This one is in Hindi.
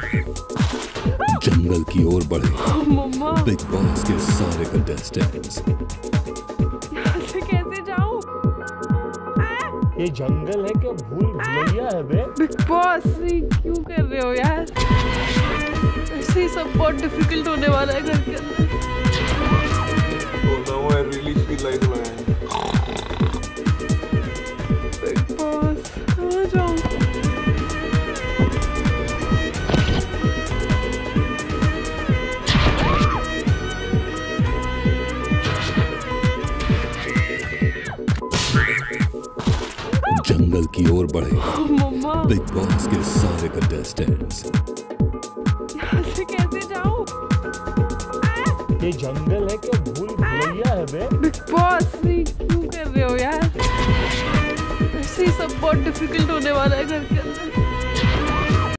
जंगल की ओर बढ़े मम्मा बिग बॉस के सारे कंटेस्टेंट्स। यहाँ से कैसे जाऊँ? ये जंगल है क्या भूल भुलैया है बे? बिग बॉस क्यों कर रहे हो यार? ऐसे ही सब बहुत डिफिकल्ट होने वाला है घर के अंदर। Oh no, I really feel like lying. Bigg Boss कहाँ जाऊँ? जंगल की ओर बढ़े मम्मा बिग बॉस के सारे कंटेस्टेंट्स। यहाँ से कैसे जाऊँ? ये जंगल है क्या भूल भुलैया है बे? बिग बॉस क्यों कर रहे हो यार? ऐसे ही सब बहुत डिफिकल्ट होने वाला है घर के अंदर।